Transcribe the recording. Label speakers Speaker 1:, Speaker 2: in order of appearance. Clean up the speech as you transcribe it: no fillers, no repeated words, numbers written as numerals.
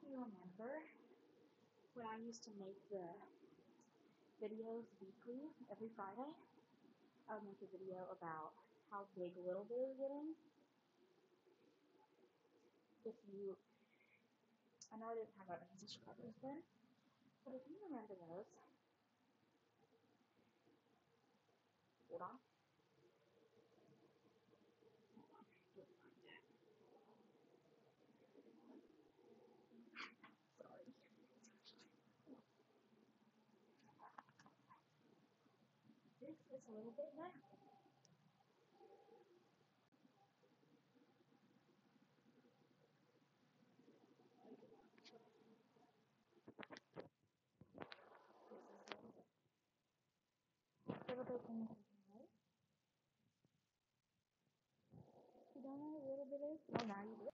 Speaker 1: you remember when I used to make the videos weekly, every Friday, I would make a video about how big Little Bit is getting. If you, I know I didn't have that many subscribers then, but if you remember those, hold on. Sorry. This is a little bit now. Little bit in right? You don't know what a little bit is? Well, now you do.